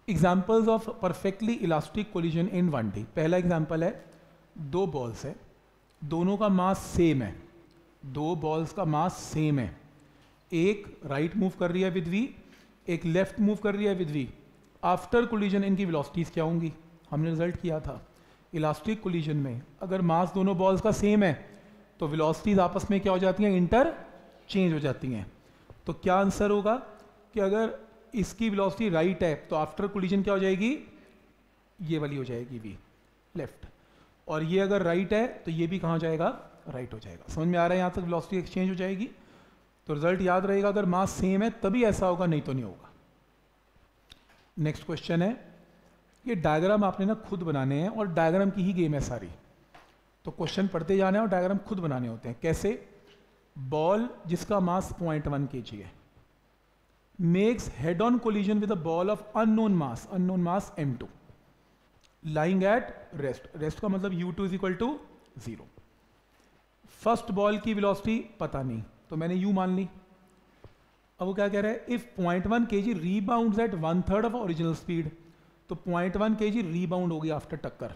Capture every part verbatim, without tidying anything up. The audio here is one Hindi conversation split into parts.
Examples of perfectly elastic collision in one D. पहला एग्जाम्पल है, दो बॉल्स है, दोनों का मास सेम है, दो बॉल्स का मास सेम है, एक राइट मूव कर रही है विद वी, एक लेफ्ट मूव कर रही है विद वी। आफ्टर कोलिजन इनकी वेलोसिटीज क्या होंगी? हमने रिजल्ट किया था इलास्टिक कोलिजन में अगर मास दोनों बॉल्स का सेम है तो वेलोसिटीज आपस में क्या हो जाती हैं? इंटर चेंज हो जाती हैं। तो क्या आंसर होगा कि अगर इसकी वेलोसिटी राइट है तो आफ्टर कोलिजन क्या हो जाएगी? ये वाली हो जाएगी वी, लेफ्ट। और ये अगर राइट है तो ये भी कहाँ जाएगा? राइट हो जाएगा। समझ में आ रहा है? यहाँ तक वेलोसिटी एक्सचेंज हो जाएगी। तो रिजल्ट याद रहेगा, अगर मास सेम है तभी ऐसा होगा, नहीं तो नहीं होगा। नेक्स्ट क्वेश्चन है, ये डायग्राम आपने ना खुद बनाने हैं और डायग्राम की ही गेम है सारी। तो क्वेश्चन पढ़ते जाना है और डायग्राम खुद बनाने होते हैं। कैसे? बॉल जिसका मास पॉइंट वन के जी है makes head on collision with a ball of unknown mass, unknown mass M two lying at rest. Rest का मतलब U two is equal to zero. First ball की वेलोसिटी पता नहीं तो मैंने यू मान ली। अब वो क्या कह रहा है? If point one K G rebound at one third of original speed, तो point one K G rebound होगी आफ्टर टक्कर,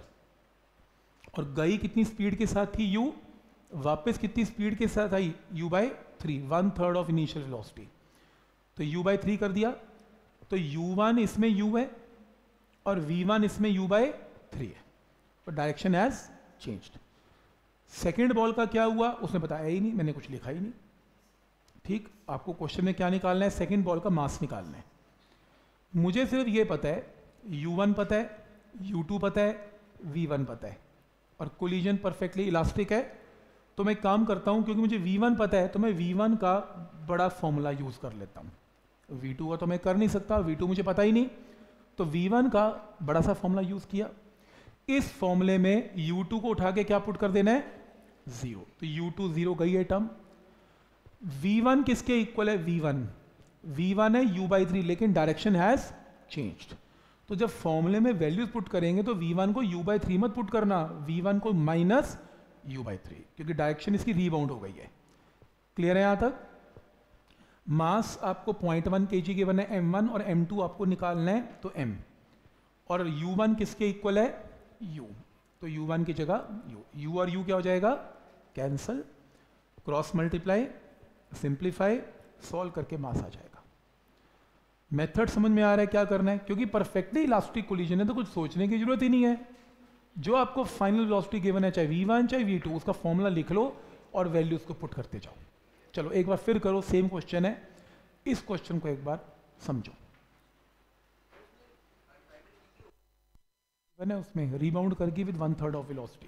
और गई कितनी स्पीड के साथ थी? यू। वापस कितनी स्पीड के साथ आई? U by three, one third of initial velocity. तो यू बाई थ्री कर दिया, तो यू वन इसमें यू है और वी वन इसमें यू बाई थ्री है, तो direction has changed. Second ball का क्या हुआ उसने बताया ही नहीं, मैंने कुछ लिखा ही नहीं। ठीक, आपको क्वेश्चन में क्या निकालना है? सेकेंड बॉल का मास निकालना है। मुझे सिर्फ ये पता है यू वन पता है, यू टू पता है, वी वन पता है, और कोलिजन परफेक्टली इलास्टिक है। तो मैं काम करता हूं, क्योंकि मुझे वी वन पता है तो मैं वी वन का बड़ा फॉर्मूला यूज कर लेता हूं। वी टू का तो मैं कर नहीं सकता, वी टू मुझे पता ही नहीं, तो वी वन का बड़ा सा फॉर्मूला यूज किया। इस फॉर्मूले में यू टू को उठा के क्या पुट कर देना है? जीरो। तो यू टू जीरो गई है टर्म। वी वन किसके इक्वल है? We one. वी वन है यू बाई थ्री, लेकिन डायरेक्शन हैज चेंज्ड। तो जब फॉर्मूले में वैल्यूज पुट करेंगे तो वी वन को यू बाई थ्री मत पुट करना, वी वन को माइनस यू बाई थ्री, क्योंकि डायरेक्शन इसकी रीबाउंड हो गई है। क्लियर है यहां तक? मास आपको पॉइंट वन के जी के बने एम वन, और एम टू आपको निकालना है तो एम, और यू वन किसके इक्वल है? यू। तो यू वन की जगह यू, यू और यू क्या हो जाएगा? Cancel, cross multiply, simplify, solve करके मास आ जाएगा। मेथड समझ में आ रहा है क्या करना है? क्योंकि परफेक्टली इलास्टिक कोलिजन है तो कुछ सोचने की जरूरत ही नहीं है। जो आपको फाइनल वेलोसिटी गिवन है, चाहे वी वन चाहे वी टू, उसका फॉर्मूला लिख लो और वैल्यूज को पुट करते जाओ। चलो एक बार फिर करो, सेम क्वेश्चन है, इस क्वेश्चन को एक बार समझो। उसमें रीबाउंड करके with one third of velocity.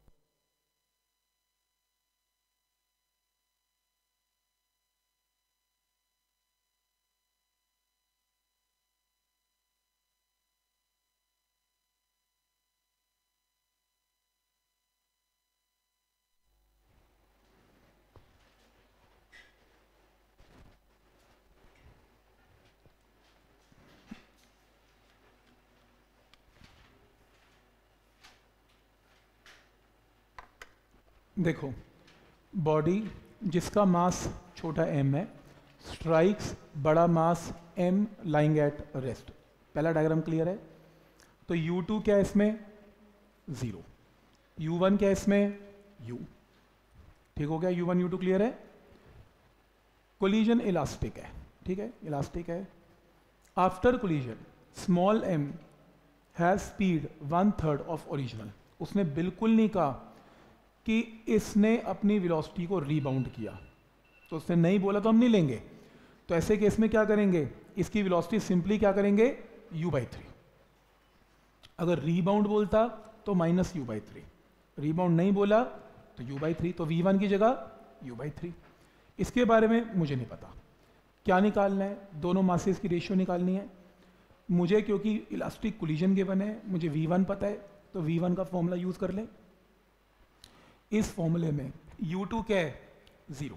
देखो, बॉडी जिसका मास छोटा m है स्ट्राइक्स बड़ा mass m lying at rest. पहला डायग्राम क्लियर है? तो यू टू क्या है इसमें? जीरो। यू वन क्या है इसमें? u। ठीक हो गया? U one you two clear है? कोलिजन इलास्टिक है, ठीक है, इलास्टिक है। After collision small m has speed one third of original. उसने बिल्कुल नहीं कहा कि इसने अपनी वेलोसिटी को रीबाउंड किया, तो उसने नहीं बोला तो हम नहीं लेंगे। तो ऐसे केस में क्या करेंगे? इसकी वेलोसिटी सिंपली क्या करेंगे? u by three. अगर रीबाउंड बोलता तो minus U by three, rebound नहीं बोला तो u बाई थ्री, तो वी वन की जगह u बाई थ्री। इसके बारे में मुझे नहीं पता क्या निकालना है, दोनों मासेस की रेशियो निकालनी है मुझे, क्योंकि इलास्टिक कोलिजन के बने मुझे वी वन पता है, तो वी वन का फॉर्मूला यूज कर लें। इस फॉर्मूले में यू टू क्या है? जीरो।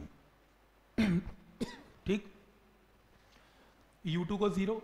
ठीक, यू टू को जीरो,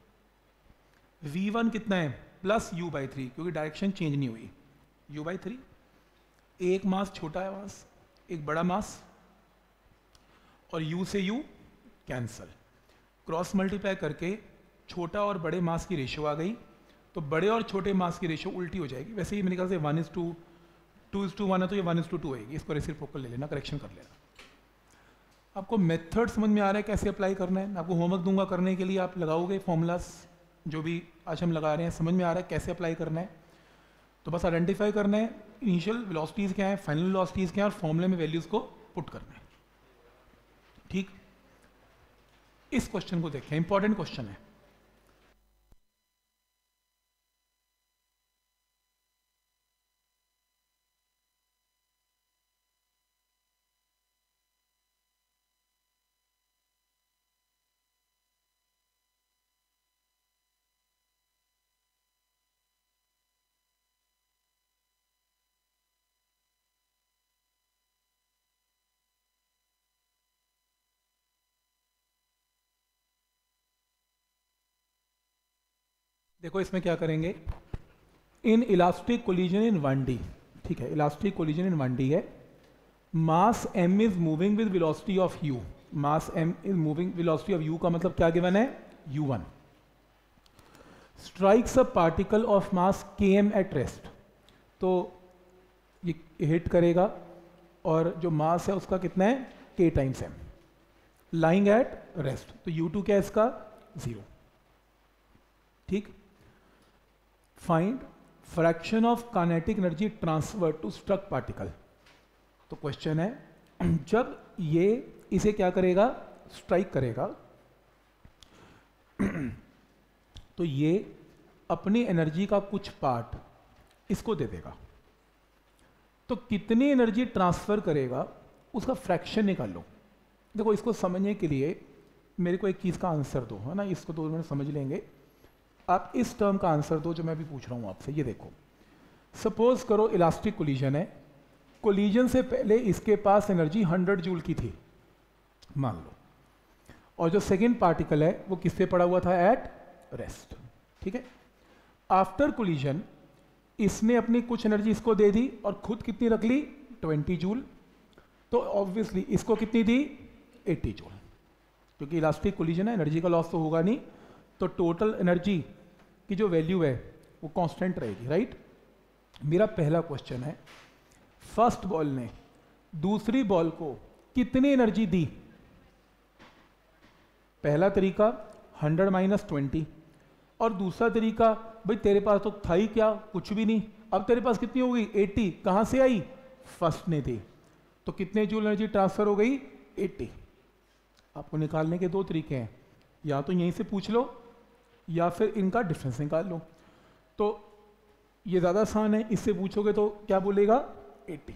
वी वन कितना है? प्लस u बाई थ्री, क्योंकि डायरेक्शन चेंज नहीं हुई, u बाई थ्री। एक मास छोटा है मास, एक बड़ा मास, और u से u कैंसल, क्रॉस मल्टीप्लाई करके छोटा और बड़े मास की रेशियो आ गई, तो बड़े और छोटे मास की रेशियो उल्टी हो जाएगी। वैसे ही मेरे ख्याल से one is to two is to one है तो ये वन इज टू टू आएगी, इसको रेसिप्रोकल ले लेना, करेक्शन कर लेना। आपको मेथड समझ में आ रहा है कैसे अप्लाई करना है? मैं आपको होमवर्क दूंगा करने के लिए, आप लगाओगे फॉर्मूलाज जो भी आज हम लगा रहे हैं, समझ में आ रहा है कैसे अप्लाई करना है? तो बस आइडेंटिफाई करना है इनिशियल वेलोसिटीज़ क्या है, फाइनल वेलोसिटीज़ क्या है, और फॉर्मूले में वैल्यूज़ को पुट करना है। ठीक, इस क्वेश्चन को देखें, इंपॉर्टेंट क्वेश्चन है। देखो इसमें क्या करेंगे, in elastic collision in one D, ठीक है, elastic collision in one D है, mass m is moving with velocity of u, mass m is moving, velocity of u का मतलब क्या गिवन है, u one, strikes a particle of mass km at rest, तो ये हिट करेगा और जो मास है उसका कितना है, k times m, lying at rest, तो u टू क्या है इसका, जीरो। ठीक, find fraction of kinetic energy transfer to struck particle. तो क्वेश्चन है जब ये इसे क्या करेगा, स्ट्राइक करेगा, तो ये अपनी एनर्जी का कुछ पार्ट इसको दे देगा, तो कितनी एनर्जी ट्रांसफर करेगा उसका फ्रैक्शन निकाल लो। देखो इसको समझने के लिए मेरे को एक चीज़ का आंसर दो, है ना, इसको दो मिनट समझ लेंगे। आप इस टर्म का आंसर दो जो मैं भी पूछ रहा हूं आपसे। ये देखो, सपोज करो इलास्टिक कोलिजन है, कोलिजन से पहले इसके पास एनर्जी हंड्रेड जूल की थी मान लो, और जो सेकेंड पार्टिकल है वो किस पे पड़ा हुआ था, एट रेस्ट। ठीक है, आफ्टर कोलिजन इसने अपनी कुछ एनर्जी इसको दे दी और खुद कितनी रख ली, ट्वेंटी जूल, तो ऑब्वियसली इसको कितनी दी, एटी जूल, क्योंकि इलास्टिक कोलिजन है, एनर्जी का लॉस तो होगा नहीं, तो टोटल एनर्जी की जो वैल्यू है वो कांस्टेंट रहेगी, राइट। मेरा पहला क्वेश्चन है, फर्स्ट बॉल ने दूसरी बॉल को कितनी एनर्जी दी, पहला तरीका हंड्रेड माइनस ट्वेंटी, और दूसरा तरीका भाई तेरे पास तो था ही क्या, कुछ भी नहीं, अब तेरे पास कितनी हो गई, एटी, कहां से आई, फर्स्ट ने दी, तो कितने जूल एनर्जी ट्रांसफर हो गई, एटी। आपको निकालने के दो तरीके हैं, या तो यहीं से पूछ लो या फिर इनका डिफरेंस निकाल लो। तो ये ज़्यादा आसान है, इससे पूछोगे तो क्या बोलेगा, eighty.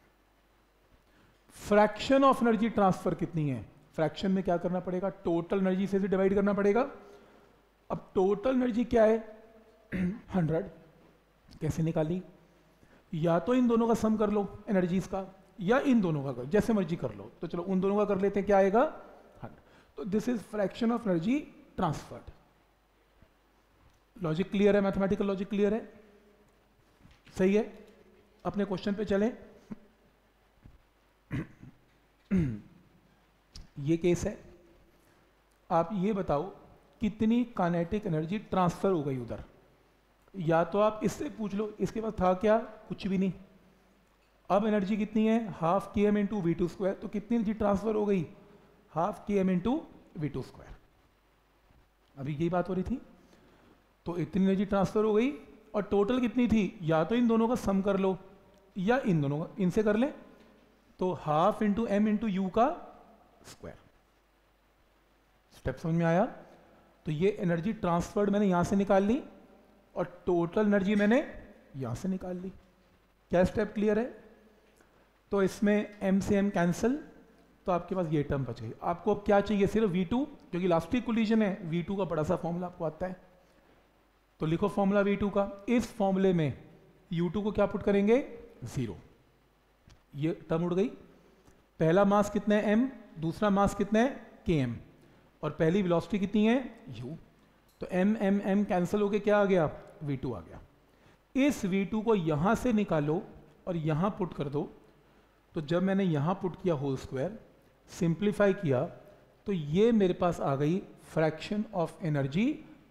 Fraction of energy transfer कितनी है, फ्रैक्शन में क्या करना पड़ेगा, टोटल एनर्जी से डिवाइड करना पड़ेगा। अब टोटल एनर्जी क्या है, हंड्रेड, कैसे निकाली, या तो इन दोनों का सम कर लो एनर्जीज का, या इन दोनों का कर, जैसे मर्जी कर लो। तो चलो उन दोनों का कर लेते हैं, क्या आएगा, हंड्रेड। तो this is fraction of energy transferred. Logic clear है, मैथमेटिकल लॉजिक क्लियर है, सही है। अपने क्वेश्चन पे चलें। ये केस है, आप ये बताओ कितनी काइनेटिक एनर्जी ट्रांसफर हो गई उधर, या तो आप इससे पूछ लो, इसके पास था क्या, कुछ भी नहीं, अब एनर्जी कितनी है, half K M into we two square, तो कितनी एनर्जी ट्रांसफर हो गई, half K M into we two square. अभी यही बात हो रही थी, तो इतनी एनर्जी ट्रांसफर हो गई, और टोटल कितनी थी, या तो इन दोनों का सम कर लो या इन दोनों का, इनसे कर ले, तो half into M into you का स्क्वायर। स्टेप समझ में आया। तो ये एनर्जी ट्रांसफर्ड मैंने यहां से निकाल ली, और टोटल एनर्जी मैंने यहां से निकाल ली। क्या स्टेप क्लियर है। तो इसमें m से m कैंसिल, तो आपके पास ये टर्म बच गई। आपको अब क्या चाहिए, सिर्फ वी टू, क्योंकि इलास्टिक कोलिजन है, वी टू का बड़ा सा फॉर्मूला आपको आता है, तो लिखो फॉर्मूला वी टू का। इस फॉर्मूले में यू टू को क्या पुट करेंगे, जीरो, ये टर्म उड़ गई। पहला मास कितना है m, दूसरा मास कितना है km, और पहली वेलोसिटी कितनी है u, तो m m m कैंसिल होके क्या आ गया, वी टू आ गया। इस वी टू को यहां से निकालो और यहां पुट कर दो, तो जब मैंने यहां पुट किया होल स्क्वायर, सिंप्लीफाई किया, तो ये मेरे पास आ गई फ्रैक्शन ऑफ एनर्जी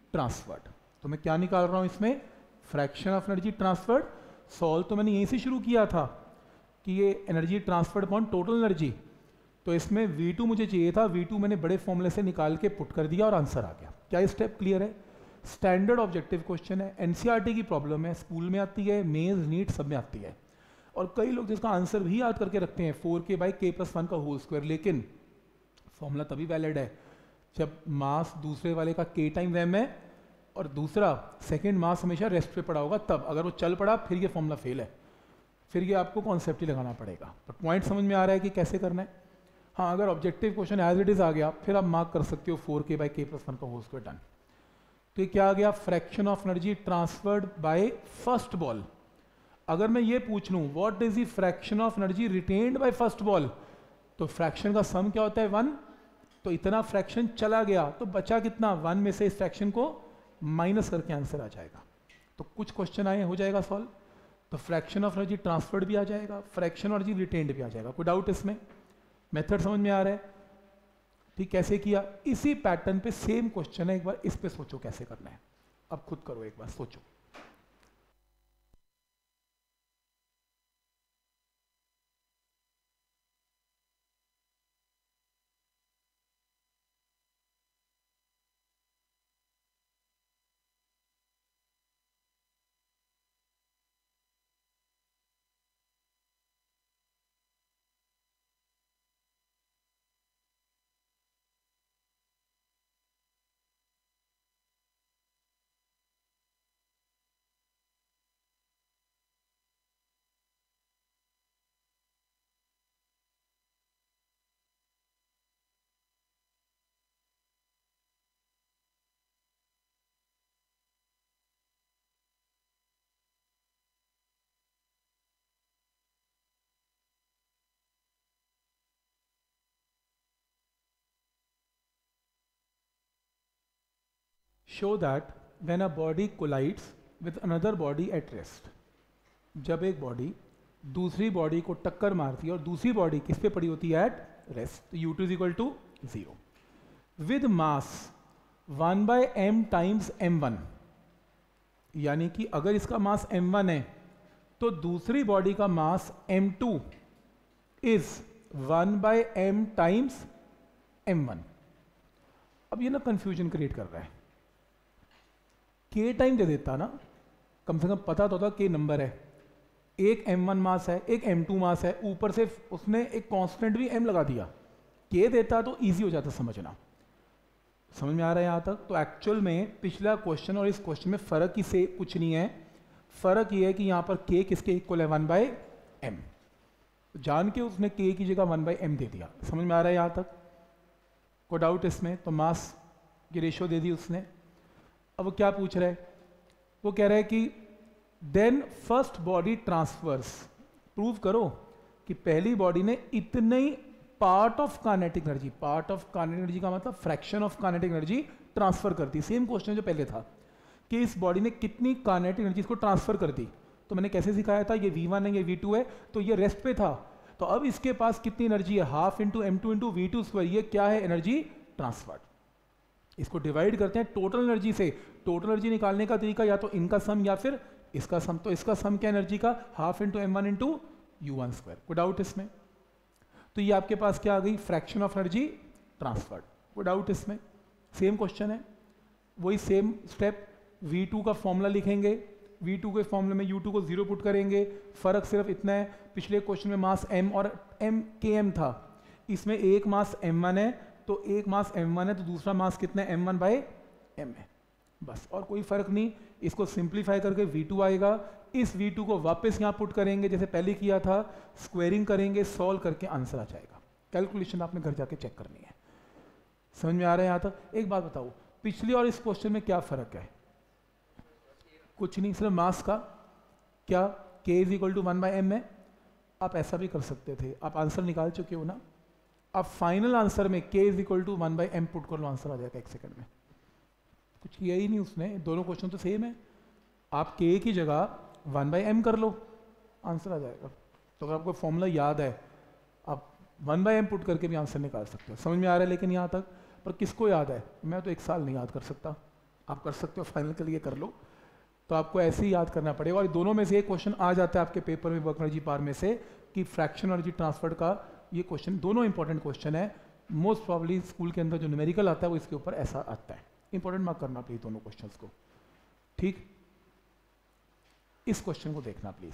ट्रांसफर्ड। तो मैं क्या निकाल रहा हूँ इसमें, fraction of energy transferred. Solve तो मैंने यहीं से शुरू किया था कि ये energy transferred upon total energy, तो इसमें वी टू मुझे चाहिए था, वी टू मैंने बड़े फॉर्मूले से निकाल के पुट कर दिया और आंसर आ गया। क्या ये स्टेप क्लियर है? स्टैंडर्ड ऑब्जेक्टिव क्वेश्चन है, एनसीईआरटी की प्रॉब्लम है, स्कूल में आती है, मेंस नीट सब में आती है, और कई लोग जिसका आंसर भी याद करके रखते हैं four K by K plus one का होल स्क्वायर, लेकिन फॉर्मूला तभी वैलिड है जब मास दूसरे वाले का के टाइम एम है और दूसरा सेकेंड मास हमेशा रेस्ट पे पड़ा होगा, तब अगर वो चल पड़ा फिर ये फॉर्मूला फेल है, फिर ये आपको कॉन्सेप्ट ही लगाना पड़ेगा। पर पॉइंट समझ में आ रहा है कि कैसे करना है। हाँ, अगर objective question as it is आ गया फिर आप मार्क कर सकते हो four K by K plus one का होल स्क्वायर डन। तो ये क्या आ गया, fraction of energy transferred by first ball. अगर मैं ये पूछ लूँ what is the fraction of energy retained by first ball, तो फ्रैक्शन का सम क्या होता है, वन। तो इतना फ्रैक्शन चला गया तो बचा कितना, वन में से इस फ्रैक्शन को माइनस करके आंसर आ जाएगा। तो कुछ क्वेश्चन आए हो जाएगा सॉल्व, तो फ्रैक्शन ऑफ एनर्जी ट्रांसफर्ड भी आ जाएगा, फ्रैक्शन ऑफ एनर्जी रिटेन्ड भी आ जाएगा। कोई डाउट इसमें? मेथड समझ में आ रहा है? ठीक, कैसे किया? इसी पैटर्न पे सेम क्वेश्चन है, एक बार इस पे सोचो कैसे करना है। अब खुद करो, एक बार सोचो। Show that when a body collides with another body at rest, जब एक बॉडी दूसरी बॉडी को टक्कर मारती है और दूसरी बॉडी किस पे पड़ी होती है, एट रेस्ट, तो you two is equal to zero with mass one by M times M one, यानी कि अगर इसका मास एम वन है तो दूसरी बॉडी का mass M two is one by M times M one. अब ये ना कंफ्यूजन क्रिएट कर रहा है, के टाइम दे देता ना, कम से कम पता तो होता के नंबर है, एक एम वन मास है एक एम टू मास है, ऊपर से उसने एक कांस्टेंट भी m लगा दिया, के देता तो इजी हो जाता समझना। समझ में आ रहा है यहाँ तक? तो एक्चुअल में पिछला क्वेश्चन और इस क्वेश्चन में फर्क ही से कुछ नहीं है, फर्क ये है कि यहाँ पर k किसके इक्वल है, वन बाई एम, जान के उसने k की जगह वन बाई एम दे दिया। समझ में आ रहा है यहाँ तक? कोई डाउट इसमें? तो मास की रेशियो दे दी उसने। अब वो क्या पूछ रहा है, वो कह रहा है कि then first body transfers, prove करो कि पहली बॉडी ने इतने ही part of kinetic energy, part of kinetic energy का मतलब fraction of kinetic energy transfer कर दी। सेम क्वेश्चन जो पहले था कि इस बॉडी ने कितनी काइनेटिक एनर्जी को ट्रांसफर कर दी, तो मैंने कैसे सिखाया था, ये वी वन है ये वी टू है, तो ये रेस्ट पे था, तो अब इसके पास कितनी एनर्जी है, half into m two into we two square, ये क्या है, एनर्जी ट्रांसफर्ड। इसको डिवाइड करते हैं टोटल एनर्जी से, टोटल एनर्जी निकालने का तरीका या तो इनका सम या फिर इसका सम, तो इसका सम क्या एनर्जी का, half into m one into u one square. कोई डाउट इसमें? तो ये आपके पास क्या आ गई, फ्रैक्शन ऑफ एनर्जी ट्रांसफर्ड। कोई डाउट इसमें? सेम क्वेश्चन है, वही सेम स्टेप, वी टू का फॉर्मूला लिखेंगे, वी टू के फॉर्मूले में यू टू को जीरो पुट करेंगे, फर्क सिर्फ इतना है, पिछले क्वेश्चन में मास m और m के m था, इसमें एक मास एम वन है, तो एक मास एम वन है तो दूसरा मास कितना है, एम वन बाई एम है, बस, और कोई फर्क नहीं। इसको सिंप्लीफाई करके वी टू आएगा, इस वी टू को वापस यहाँ पुट करेंगे जैसे पहले किया था, स्क्वेयरिंग करेंगे, सॉल्व करके आंसर आ जाएगा। कैलकुलेशन आपने घर जाके चेक करनी है। समझ में आ रहा है यहाँ तक? एक बात बताओ, पिछले और इस क्वेश्चन में क्या फर्क है? कुछ नहीं, सिर्फ मास का, क्या k is equal to one by m है। आप ऐसा भी कर सकते थे, आप आंसर निकाल चुके हो ना, आप फाइनल आंसर में k is equal to one by m put कर लो, आंसर आ जाएगा एक सेकंड में। कुछ किया ही नहीं उसने, दोनों क्वेश्चन तो सेम है, आप k की जगह वन बाई एम कर लो, आंसर आ जाएगा। तो अगर आपको फॉर्मूला याद है आप वन बाई एम पुट करके भी आंसर निकाल सकते हो। समझ में आ रहा है लेकिन यहाँ तक? पर किसको याद है? मैं तो एक साल नहीं याद कर सकता, आप कर सकते हो, फाइनल के लिए कर लो। तो आपको ऐसे ही याद करना पड़ेगा, और दोनों में से एक क्वेश्चन आ जाता है आपके पेपर में वर्क एनर्जी पार में से कि फ्रैक्शन एनर्जी ट्रांसफर का ये क्वेश्चन, दोनों इंपॉर्टेंट क्वेश्चन है। मोस्ट प्रॉब्ली स्कूल के अंदर जो न्यूमेरिकल आता है वो इसके ऊपर ऐसा आता है। इंपॉर्टेंट मार्क करना प्लीज दोनों क्वेश्चंस को, ठीक। इस क्वेश्चन को देखना प्लीज।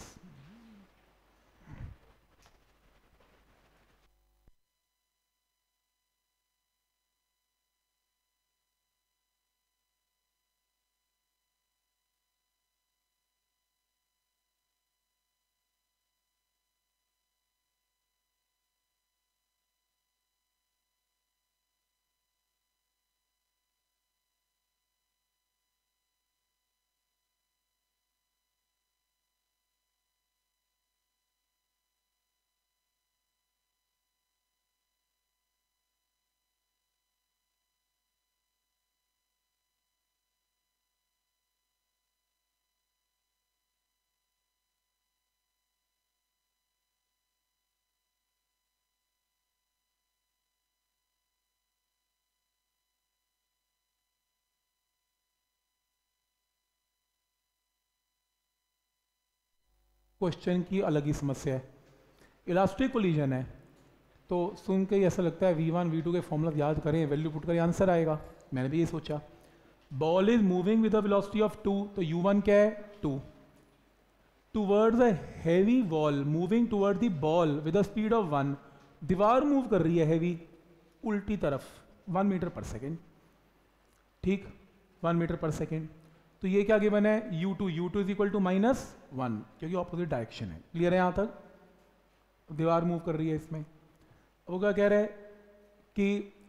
क्वेश्चन की अलग ही समस्या है, इलास्टिक कोलिजन है, तो सुन के ऐसा लगता है वी वन वी टू के फॉर्मूला याद करें, वैल्यू पुट करें, आंसर आएगा। मैंने भी ये सोचा। Ball is moving with the velocity of two, तो यू वन क्या है, two. Towards a heavy wall moving toward the ball with the speed of one, दीवार मूव कर रही है हैवी उल्टी तरफ, वन मीटर पर सेकेंड, ठीक, वन मीटर पर सेकेंड। तो ये क्या गिवन है, u two, u two is equal to minus one, क्योंकि ऑपोजिट डायरेक्शन है। क्लियर है यहां तक? दीवार मूव कर रही है इसमें। वो क्या कह रहा है कि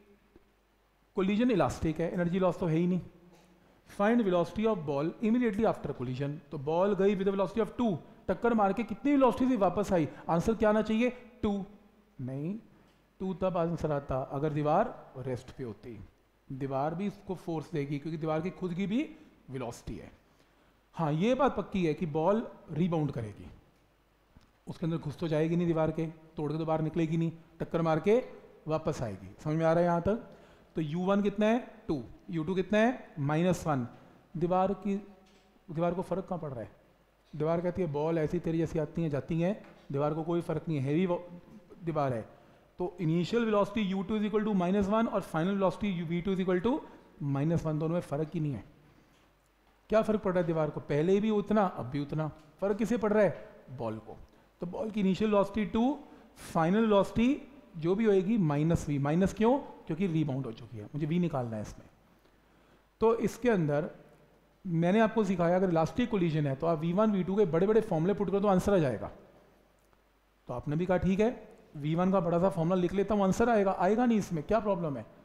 कोलिजन इलास्टिक है, एनर्जी लॉस तो है ही नहीं। Find velocity of ball immediately after collision, तो बॉल गई विद वेलोसिटी ऑफ टू, टक्कर मार के कितनी वेलोसिटी से वापस आई, आंसर क्या आना चाहिए, टू। नहीं, टू तब आंसर आता अगर दीवार रेस्ट पे होती, दीवार भी इसको फोर्स देगी क्योंकि दीवार की खुद की भी वेलोसिटी है। हाँ, ये बात पक्की है कि बॉल रीबाउंड करेगी, उसके अंदर घुस तो जाएगी नहीं दीवार के, तोड़ के तो बाहर निकलेगी नहीं, टक्कर मार के वापस आएगी। समझ में आ रहा है यहाँ तक? तो यू वन कितना है, टू, यू टू कितना है, माइनस वन। दीवार की, दीवार को फर्क कहाँ पड़ रहा है? दीवार कहती है बॉल ऐसी तेरी जैसी आती हैं जाती हैं, दीवार को कोई फर्क नहीं है, हैवी दीवार है। तो initial velocity u two is equal to minus one और final velocity v two is equal to minus one, दोनों में फर्क ही नहीं है। क्या फर्क पड़ रहा है दीवार को? पहले भी उतना, अब भी उतना। फर्क किसे पड़ रहा है? बॉल को। तो बॉल की initial velocity two, final velocity जो भी होएगी माइनस वी। माइनस क्यों? क्योंकि रीबाउंड हो चुकी है, मुझे वी निकालना है इसमें। तो इसके अंदर मैंने आपको सिखाया अगर इलास्टिक कोलिजन है तो आप वी वन वी टू के बड़े बड़े फॉर्मूले पुट करो तो आंसर आ जाएगा। तो आपने भी कहा ठीक है, वी वन का बड़ा सा फॉर्मूला लिख लेता हूं, आंसर आएगा। आएगा नहीं, इसमें क्या प्रॉब्लम है?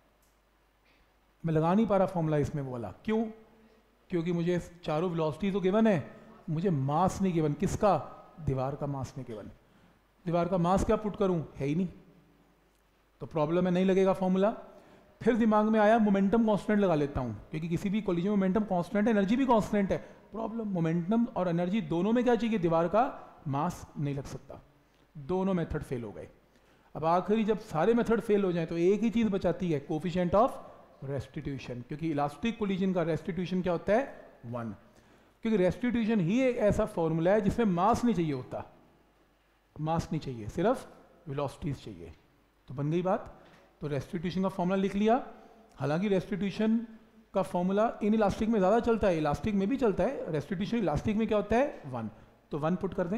मैं लगा नहीं पा रहा फॉर्मूला इसमें बोला, क्यों? क्योंकि मुझे चारों वेलोसिटी तो गिवन है, मुझे मास नहीं गिवन। किसका? दीवार का मास नहीं गिवन। दीवार का मास क्या पुट करूं, है ही नहीं, तो प्रॉब्लम है, नहीं लगेगा फॉर्मूला। फिर दिमाग में आया मोमेंटम कांस्टेंट लगा लेता हूं, क्योंकि किसी भी कोलिजन में मोमेंटम कांस्टेंट है, एनर्जी भी कांस्टेंट है। प्रॉब्लम, मोमेंटम और एनर्जी दोनों में क्या चाहिए? दीवार का मास नहीं लग सकता। दोनों मेथड फेल हो गए। अब आखिरी जब सारे मेथड फेल हो जाए तो एक ही चीज बचाती है, कोफिशिएंट ऑफ रेस्टिट्यूशन, क्योंकि इलास्टिक कोलिजन का रेस्टिट्यूशन क्या होता है? वन। क्योंकि रेस्टिट्यूशन ही एक ऐसा फॉर्मूला है जिसमें मास नहीं चाहिए होता, मास नहीं चाहिए, सिर्फ वेलोसिटीज चाहिए। तो बन गई बात। तो रेस्टिट्यूशन का फॉर्मूला लिख लिया। हालांकि रेस्टिट्यूशन का फॉर्मूला इन इलास्टिक में ज़्यादा चलता है, इलास्टिक में भी चलता है, रेस्टिट्यूशन इलास्टिक में क्या होता है? वन। तो वन पुट कर दें।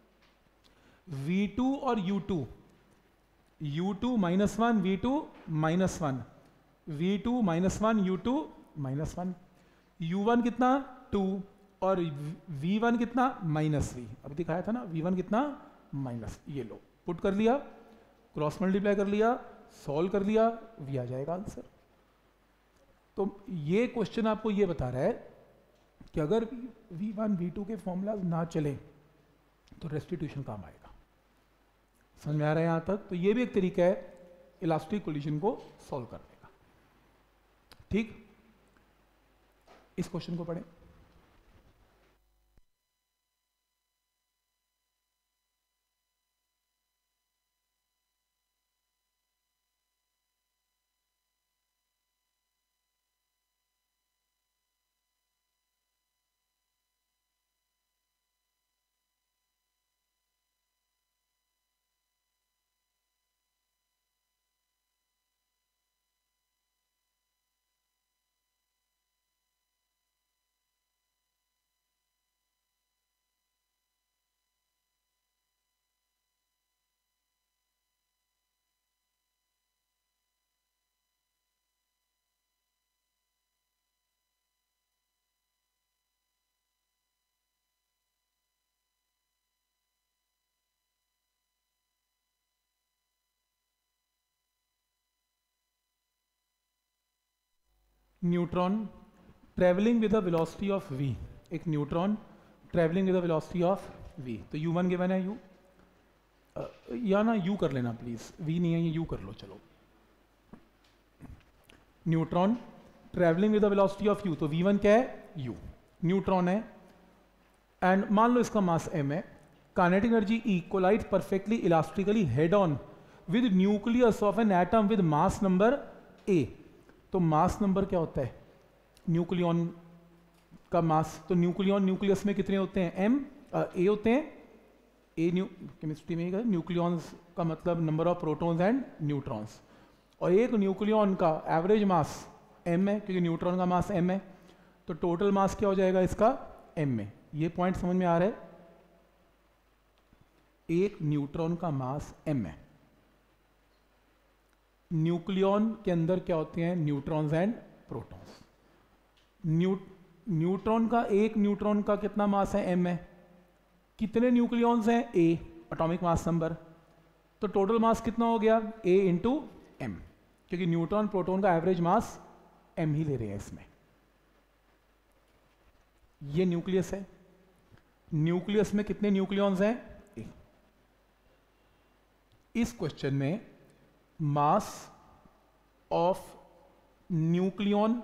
वी टू और u two, u two minus one, v two minus one, v two minus one, you two minus one. U one कितना? टू, और वी वन कितना? Minus v. अभी दिखाया था ना, वी वन कितना? माइनस। ये लो, पुट कर लिया, क्रॉस मल्टीप्लाई कर लिया, सॉल्व कर लिया, वी आ जाएगा आंसर। तो ये क्वेश्चन आपको ये बता रहा है कि अगर वी वन वी टू के फॉर्मूला ना चले तो रेस्टिट्यूशन काम आएगा। समझ में आ रहा है यहां तक? तो ये भी एक तरीका है इलास्टिक कोलिजन को सॉल्व करने का। ठीक, इस क्वेश्चन को पढ़ें। Neutron travelling with the velocity of v, एक neutron travelling with the velocity of v, तो u वन गिवन है, u या ना u कर लेना प्लीज, v नहीं है ये u कर लो, चलो neutron travelling with the velocity of u, तो v वन क्या है u, न्यूट्रॉन है एंड मान लो इसका मास m है, kinetic energy E collide perfectly elastically head on with nucleus of an atom with mass number a, तो मास नंबर क्या होता है न्यूक्लियन का मास, तो न्यूक्लियन न्यूक्लियस में कितने होते हैं m a होते हैं, a न्यू केमिस्ट्री में न्यूक्लियॉन्स का मतलब number of protons and neutrons, और एक न्यूक्लियॉन का एवरेज मास m है क्योंकि न्यूट्रॉन का मास m है, तो टोटल मास क्या हो जाएगा इसका m में, ये पॉइंट समझ में आ रहा है, एक न्यूट्रॉन का मास m है, न्यूक्लियॉन के अंदर क्या होते हैं न्यूट्रॉन्स एंड प्रोटॉन्स, न्यू न्यूट्रॉन का एक न्यूट्रॉन का कितना मास है m है, कितने न्यूक्लियॉन्स हैं a, एटॉमिक मास नंबर, तो टोटल मास कितना हो गया a इंटू एम, क्योंकि न्यूट्रॉन प्रोटॉन का एवरेज मास m ही ले रहे हैं इसमें, ये न्यूक्लियस है, न्यूक्लियस में कितने न्यूक्लियॉन्स हैं a, इस क्वेश्चन में mass of nucleon,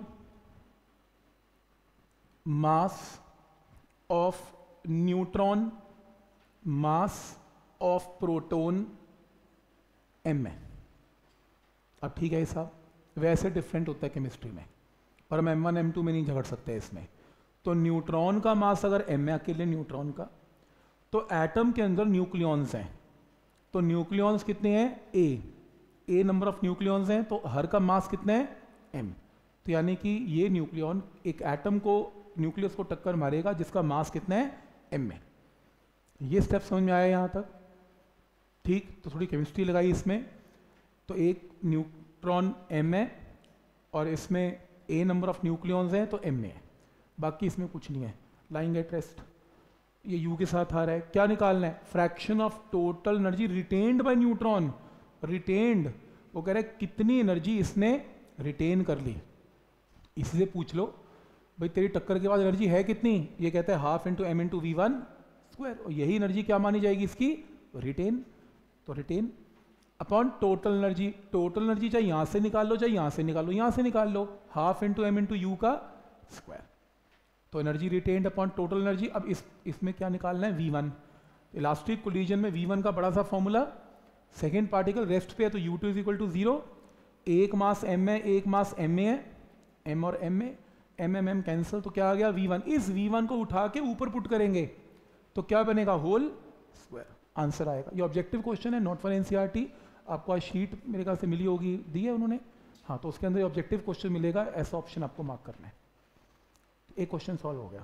mass of neutron, mass of proton m है, अब ठीक है साहब, वैसे डिफरेंट होता है केमिस्ट्री में, पर हम एम वन एम टू में नहीं झगड़ सकते इसमें, तो न्यूट्रॉन का मास अगर m है अकेले न्यूट्रॉन का, तो एटम के अंदर न्यूक्लियॉन्स हैं, तो न्यूक्लियॉन्स कितने हैं a, a number of nucleons हैं, तो हर का मास कितने हैं m, तो यानी कि ये न्यूक्लियॉन एक एटम को न्यूक्लियस को टक्कर मारेगा जिसका मास कितना है m है, ये स्टेप समझ में आया यहाँ तक, ठीक, तो थोड़ी केमिस्ट्री लगाई इसमें, तो एक न्यूट्रॉन m है और इसमें a नंबर ऑफ न्यूक्लियॉन्स हैं तो m में है, बाकी इसमें कुछ नहीं है, लाइन गेट रेस्ट, ये u के साथ आ रहा है, क्या निकालना है fraction of total energy retained by neutron, retained वो कह रहे हैं कितनी एनर्जी इसने रिटेन कर ली, इससे पूछ लो भाई तेरी टक्कर के बाद एनर्जी है कितनी, ये कहता है half into M into v one square, और यही एनर्जी क्या मानी जाएगी इसकी रिटेन, तो retain upon total energy, total energy चाहे यहाँ से निकाल लो चाहे यहाँ से निकाल लो, यहाँ से निकाल लो half into M into you का स्क्वायर, तो energy retained upon total energy, अब इस इसमें क्या निकालना है वी वन, इलास्टिक कोलिजन में वी वन का बड़ा सा फॉर्मूला, सेकेंड पार्टिकल रेस्ट पे है तो you two is equal to zero, एक मास m है एक मास m है, m और m में m m m कैंसिल, तो क्या आ गया वी वन, इस वी वन को उठा के ऊपर पुट करेंगे तो क्या बनेगा होल स्क्वायर, आंसर आएगा, ये ऑब्जेक्टिव क्वेश्चन है नॉट फॉर एनसीईआरटी, आपको आज शीट मेरे ख्याल से मिली होगी, दी है उन्होंने, हाँ तो उसके अंदर ऑब्जेक्टिव क्वेश्चन मिलेगा, ऐसा ऑप्शन आपको मार्क करना है, एक क्वेश्चन सॉल्व हो गया,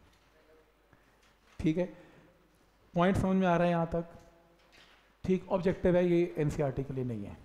ठीक है, पॉइंट समझ में आ रहा है यहाँ तक, ठीक, ऑब्जेक्टिव है ये एनसीईआरटी के लिए नहीं है।